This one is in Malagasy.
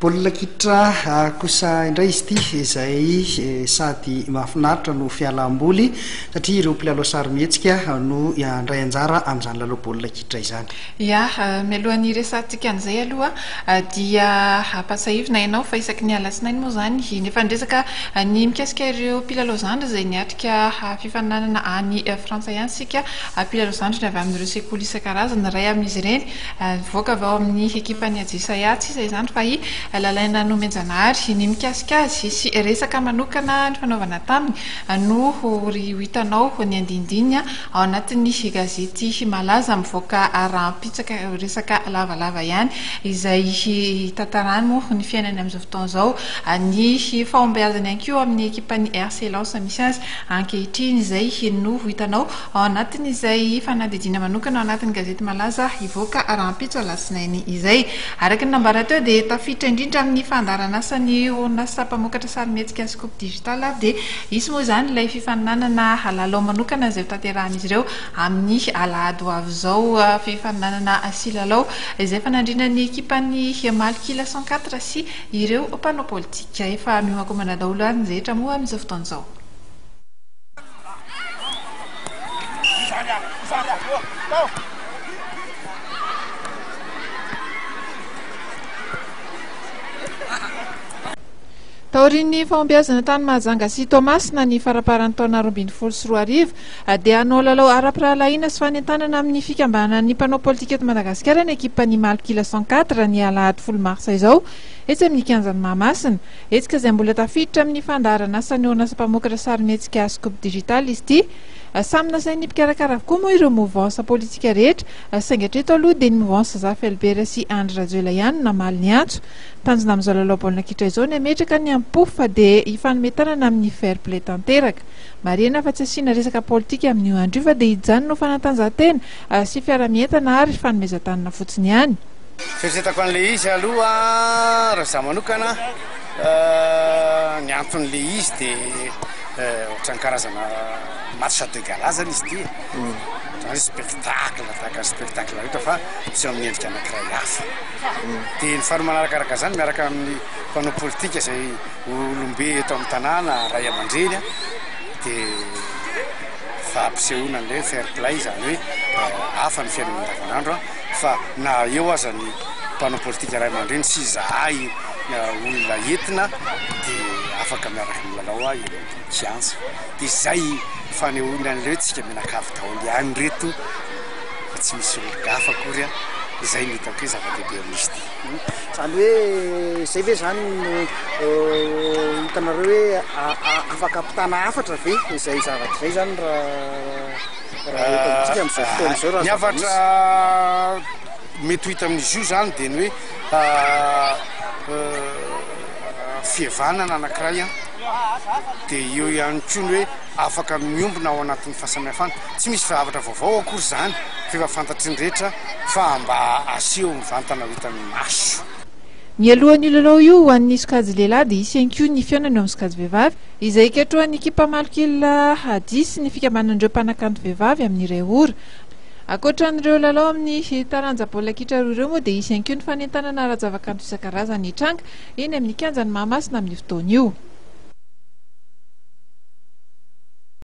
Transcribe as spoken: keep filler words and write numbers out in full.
baolina kitra kosa indray izy ity izay sady mahafinaritra no fialamboly satria ireo mpilalao sarimihetsika no andray anjara amin'izany lalao baolina kitra izany. Ya, mialohan'ny resantsika an'izay aloha dia ampasahivina ianao fa isaky ny alatsinainy moa zany nefa ndresaka ny mikasika ireo mpilalao zandry izay niatrika fifaninanana any Frantsa ihany sika mpilalao zandry ny avy amin'ireo sekoly isan-karazany ray amin'izy ireny voaka avy ao amin'ny ekipan'ny Ajisaya tsy izay zany fa i lalaina nomenjanahary ny mikasika azy sy resaka manokana ny fanaovana taminy no ry hitanao ny andindiny ao anatin'ny gazety malaza mivoaka rahampitsaka resaka lavalava ihany izay tantarany moa ny fiainany amin'izao fotoana izao ny fahombiazany ihany koa amin'ny ekipan'ny R C Lens misy azy ankehitriny izay no hitanao ao anatin'izay fanadidina manokana ao anatin'ny gazety malaza hivoaka rahampitso alatsinainy izay araka ny nambara teo dia tafiditra indrindra amin'ny fandarana asan'ny orinasa mpamokatra sarimihetsika sy coupe digital dia isy moa izany ilay fifaninanana lalao manokana izay tanterahan'izy ireo amin'ny alahady ho avy izao fifaninanana sy lalao izay fanandrina ny ekipan'ny Malkila cent quatre sy ireo mpanao politika efa mihoakomana daholo any zehetra moa amin'izao fotoana izao. Taorin'ny fahombiazana tany Mahajanga sy Tomasina ny faraparan'ny taona roa ambin'ny folo sy roa arivo dia hanao lalao ara-pirahalahiana sy fanentanana amin'ny fikambanan'ny mpanao politika eto Madagasikara ny ekipan'ny Malkila cent quatre ny alahady folo marsa izao etsy amin'ny kianjan'ny Mahamasina etsika izay mbola tafiditra amin'ny fandarana asan'ny orinasa mpamokatra sarimihetsika sy coupe digital izy ity samy nasain'ny mpikarakara avokoa moa ireo mouvance politika rehetra saingy hatreto aloha dia ny mouvance Zafa Elbera sy Andry Rajoela ihany namaly ny antso tanjona amin'izao lalao baolina kitra izao ny ametraka ny ampofa dia hifanometanana amin'ny fair play tanteraka marihana fa tsy asiana resaka politika amin'io andro io fa dia hijanona ho fanatanjahantena sy fiaramientana ary fanomezan-tanana fotsiny ihany. Fieritreretako an'ilay izy aloha raha izaho manokana ny anton'ilay izy dia ohatran'ny karazana match de gala zany izy ity ohatran'ny spectacle tahaka spectacle rehetra fa tsy amin'ny endrika anankiray hafa dia ny faharomanarakaraka zany miaraka amin'ny mpanao politika izay olombe eto amin'ny tanàna ray aman-dreny dia fampisehoana an'ilay fair play zany hoe hafa ny fiainana andavanandro fa na eo aza ny mpanao politika ray aman-dreny sy izahay olona entina dia afaka miaraka milalao a kianja dia izay fanehoana an'ireo tsika menakavy daholo ihany reto fa tsy misy olo-gafa akory a izay ny hitako hoe zava-dehibe amin'izy ity zany hoe izay ve zany hitanareo hoe afaka ampitana hafatra ve izay zavatra izay zany raha amin'izao fotoana izao ny hafatra mety ho hita amin'izy io zany dia ny hoe fihavanana anankiray a dia eo ihany koa ny hoe afaka miombona ao anatin'ny fahasamihafana tsy misy zavatra vaovao akory zany fa efa fantatry ny rehetra fa mba aseho mivantana ho hitan'ny maso. Ny alohan'io lalao io ho an'ny sokajy lehilahy dia isy ihany koa ny fiainana eo amin'ny sokajy vehivavy izay ketrohan'ny ekipa Malkila hadisy ny fikambanan'ireo mpanakanto vehivavy amin'iray ora. Ankoatran'ireo lalao amin'ny taranja baolina kitra roa ireo moa dia isy ihany koa ny fanentanana ara-javakanto isan-karazany hitranga eny amin'ny kianjan'ny Mahamasina amin'ny fotoana io.